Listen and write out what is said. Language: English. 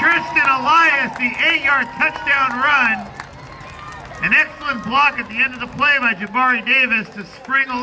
Tristan Elias, the 8-yard touchdown run. An excellent block at the end of the play by Jabari Davis to spring